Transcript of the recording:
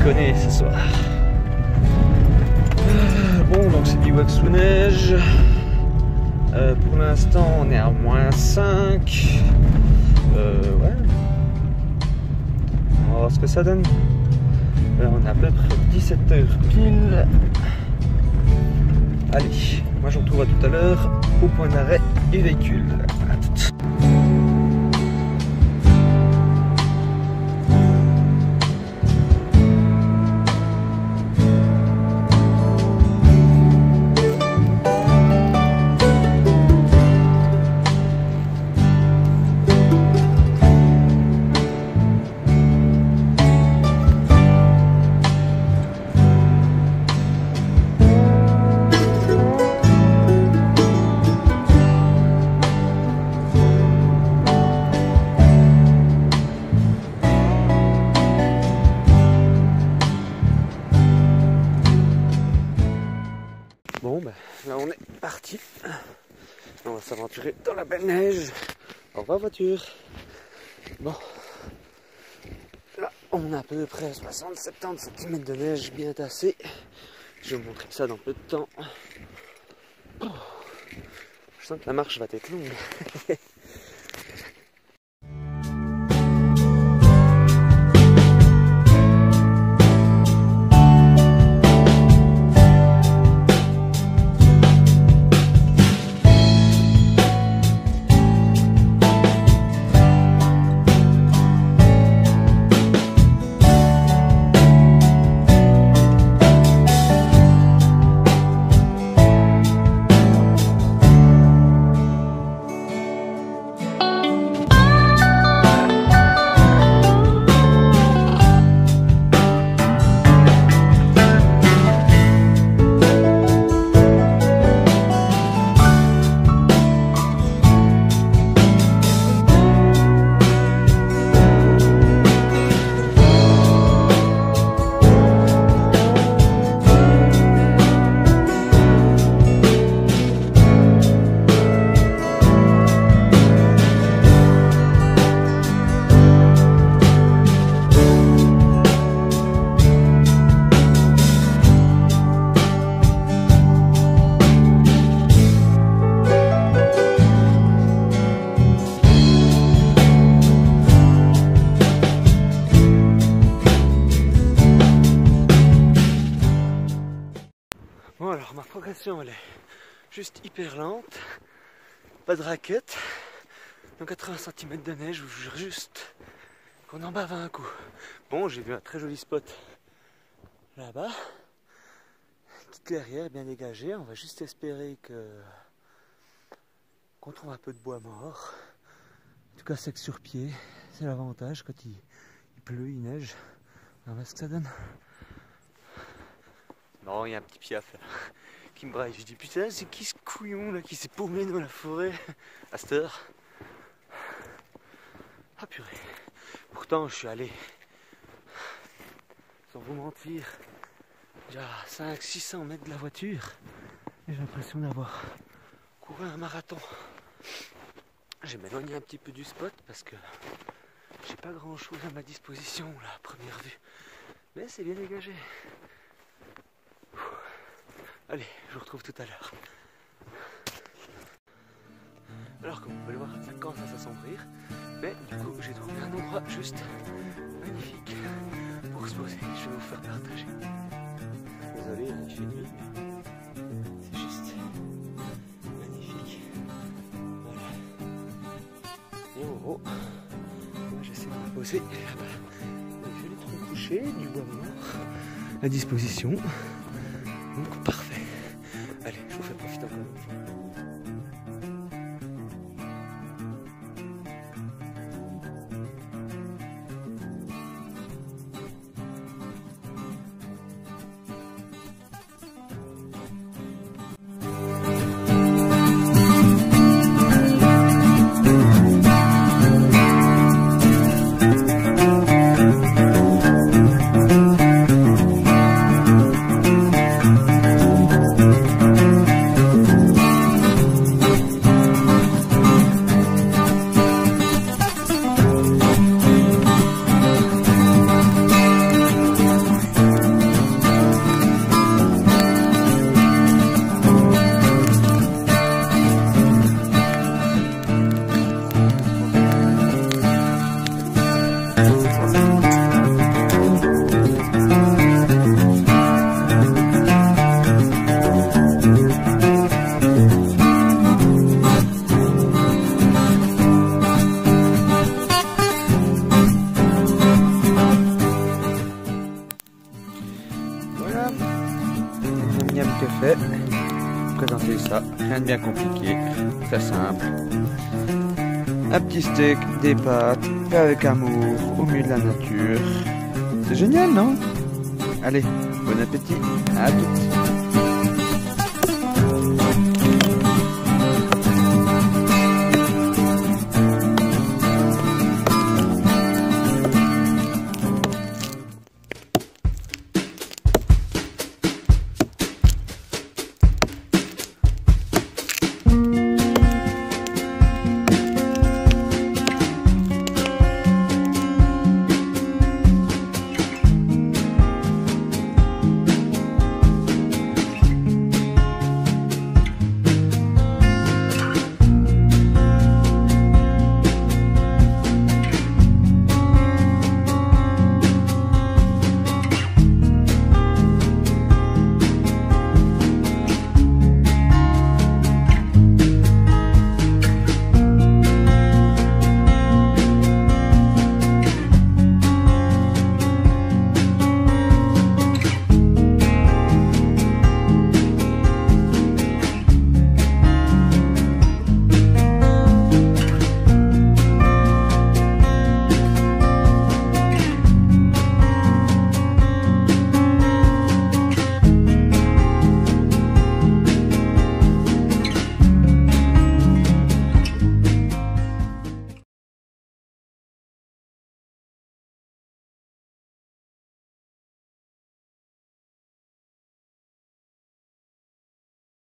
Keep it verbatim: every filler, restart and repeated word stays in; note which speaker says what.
Speaker 1: déconner ce soir. Bon, donc c'est bivouac sous neige. Euh, pour l'instant, on est à moins cinq. Euh, ouais. On va voir ce que ça donne. Là, on est à peu près dix-sept heures pile. Allez, moi je vous retrouve à tout à l'heure au point d'arrêt du véhicule. À tout. Bon, ben là on est parti. On va s'aventurer dans la belle neige. Au revoir voiture. Bon, là on a à peu près soixante à soixante-dix centimètres de neige bien tassée. Je vais vous montrer ça dans peu de temps. Oh, je sens que la marche va être longue. Bon alors ma progression elle est juste hyper lente, pas de raquette, dans quatre-vingts centimètres de neige, je vous jure juste qu'on en bave un coup. Bon, j'ai vu un très joli spot là-bas, une petite clairière bien dégagée, on va juste espérer que qu'on trouve un peu de bois mort, en tout cas sec sur pied, c'est l'avantage quand il, il pleut, il neige, on va voir ce que ça donne. Non, il y a un petit piaf là, qui me braille. Je dis putain, c'est qui ce couillon là qui s'est paumé dans la forêt à cette heure? Ah purée. Pourtant, je suis allé, sans vous mentir, déjà à cinq à six cents mètres de la voiture. Et j'ai l'impression d'avoir couru un marathon. Je vais m'éloigner un petit peu du spot parce que j'ai pas grand chose à ma disposition là, à première vue. Mais c'est bien dégagé. Allez, je vous retrouve tout à l'heure. Alors comme vous pouvez le voir, ça commence à s'assombrir. Mais du coup, j'ai trouvé un endroit juste magnifique pour se poser. Je vais vous faire partager. Désolé, il fait nuit, mais c'est juste magnifique. Voilà. Et en gros, moi j'essaie de me poser là-bas. J'ai les troncs couchés, du bois mort à disposition. Donc parfait. Allez, je vous fais profiter encore une fois.
Speaker 2: Rien de bien compliqué, très simple. Un petit steak, des pâtes, fait avec amour, au milieu de la nature. C'est génial, non? Allez, bon appétit, à toutes.